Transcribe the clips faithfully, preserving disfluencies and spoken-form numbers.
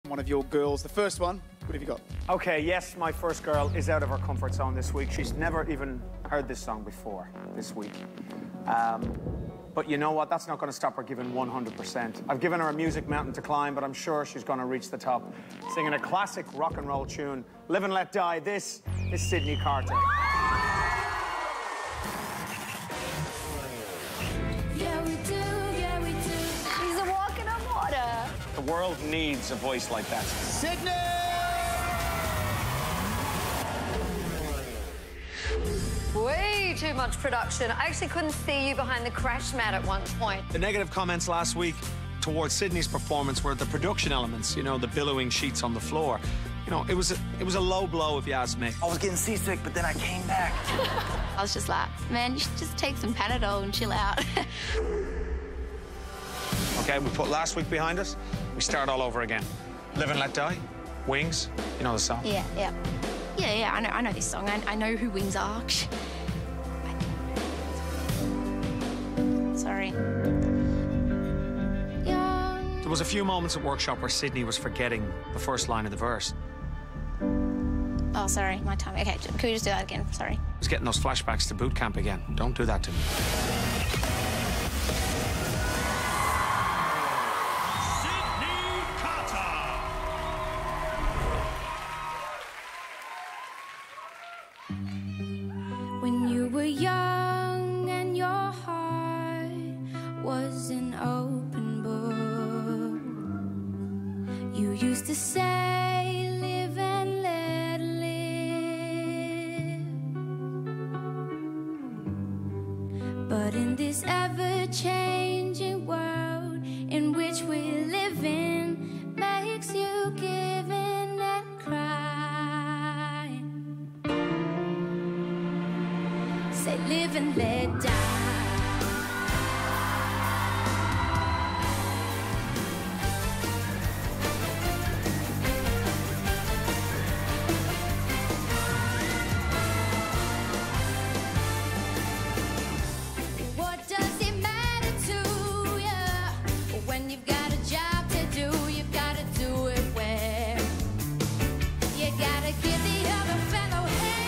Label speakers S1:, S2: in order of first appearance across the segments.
S1: One of your girls. The first one, what have you got?
S2: OK, yes, my first girl is out of her comfort zone this week. She's never even heard this song before this week. Um, but you know what? That's not going to stop her giving one hundred percent. I've given her a music mountain to climb, but I'm sure she's going to reach the top. Singing a classic rock and roll tune, Live and Let Die. This is Sydnee Carter.
S3: Yeah, we do, yeah, we do. He's a walking on water.
S2: The world needs a voice like that.
S1: Sydnee!
S4: Way too much production. I actually couldn't see you behind the crash mat at one point.
S2: The negative comments last week towards Sydnee's performance were the production elements, you know, the billowing sheets on the floor. You know, it was a, it was a low blow, if you ask me.
S5: I was getting seasick, but then I came back.
S3: I was just like, man, you should just take some Panadol and chill out.
S2: OK, we put last week behind us. We start all over again. Live and Let Die, Wings, you know the song.
S3: Yeah, yeah. Yeah, yeah, I know, I know this song. I, I know who Wings are. Sorry.
S2: There was a few moments at workshop where Sydnee was forgetting the first line of the verse.
S3: Oh, sorry, my time. OK, can we just do that again? Sorry.
S2: I was getting those flashbacks to boot camp again. Don't do that to me.
S3: When you were young and your heart was an open book, you used to say, live and let live. But in this ever-changing world in which we live in, makes you give in and cry. Say live and let die. What does it matter to you when you've got a job to do? You've got to do it well. You gotta give the other fellow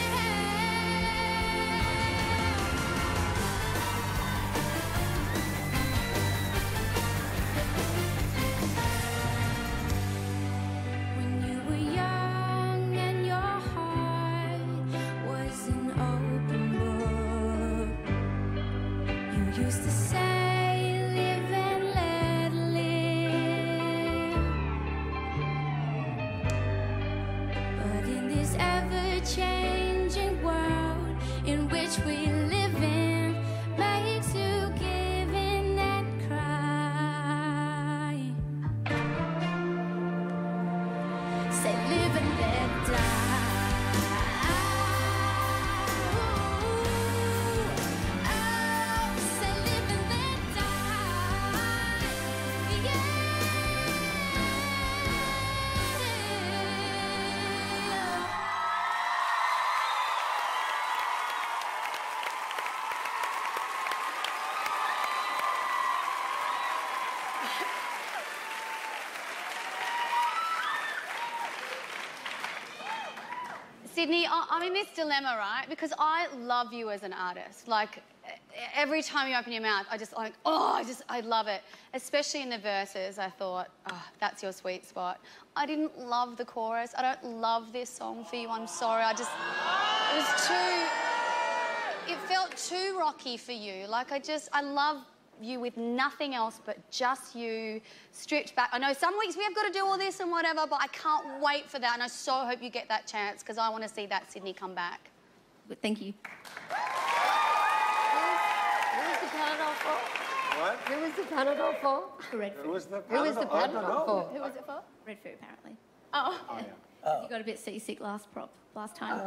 S3: when you were young and your heart was an open book, you used to say, live and let live. But in this ever-changing world in which we live in, makes you give in and cry. Say live and let die. Oh, say live and let die. Yeah.
S6: Sydnee, I- I'm in this dilemma, right? Because I love you as an artist. Like, e- every time you open your mouth, I just like, oh, I just, I love it. Especially in the verses, I thought, oh, that's your sweet spot. I didn't love the chorus. I don't love this song for you, I'm sorry. I just, it was too, it felt too rocky for you. Like, I just, I love you with nothing else but just you, stripped back. I know some weeks we have got to do all this and whatever, but I can't wait for that, and I so hope you get that chance, because I want to see that Sydnee come back.
S3: But thank you.
S4: Who was the Panadol for?
S7: What?
S4: Who was the Panadol for?
S3: Red
S7: Who was the
S4: Who was the
S7: Panadol? I don't
S4: Panadol
S7: know.
S4: for?
S3: Who was it for? Red Foo, apparently.
S6: Oh.
S7: Oh, yeah.
S3: You got a bit seasick last prop, last time.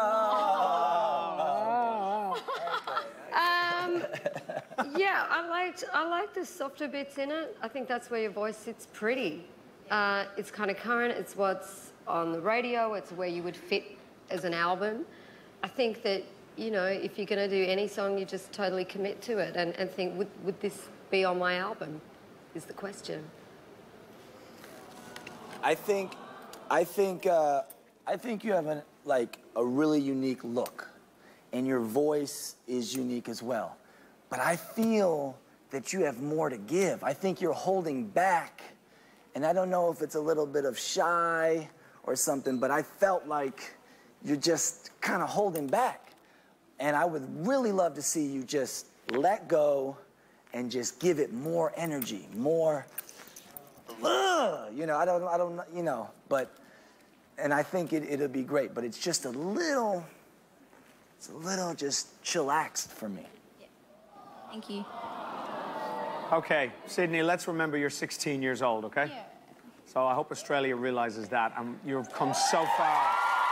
S4: Um, yeah, I liked I liked the softer bits in it. I think that's where your voice sits pretty. Uh, it's kind of current. It's what's on the radio. It's where you would fit as an album. I think that, you know, if you're going to do any song, you just totally commit to it and, and think, would, would this be on my album, is the question.
S5: I think, I think, uh, I think you have a, like a really unique look, and your voice is unique as well. But I feel that you have more to give. I think you're holding back, and I don't know if it's a little bit of shy or something, but I felt like you're just kind of holding back. And I would really love to see you just let go and just give it more energy, more, uh, you know, I don't, I don't, you know, but, and I think it, it'll be great, but it's just a little, it's a little just chillaxed for me.
S7: Yeah. Thank you.
S2: Okay, Sydney, let's remember you're sixteen years old, okay?
S6: Yeah.
S2: So I hope Australia realizes that. Um, you've come so far.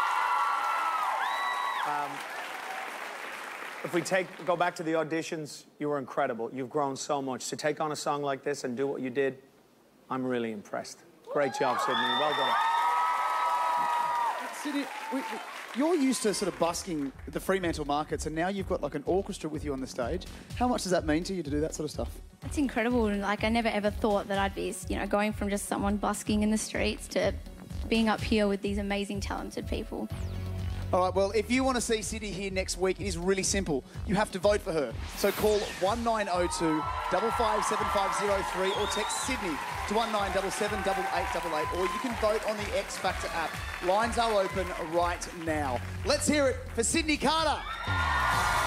S2: Um, if we take, go back to the auditions, you were incredible. You've grown so much. To take on a song like this and do what you did, I'm really impressed. Great job, Sydney. Well done.
S1: Sydney, we, we, you're used to sort of busking the Fremantle markets, and now you've got like an orchestra with you on the stage. How much does that mean to you to do that sort of stuff?
S7: It's incredible. Like, I never ever thought that I'd be, you know, going from just someone busking in the streets to being up here with these amazing, talented people.
S1: All right, well, if you want to see Sydney here next week, it is really simple. You have to vote for her. So call one nine zero two, five five seven five zero three or text Sydney to one nine seven seven, eight eight eight eight, or you can vote on the X Factor app. Lines are open right now. Let's hear it for Sydney Carter.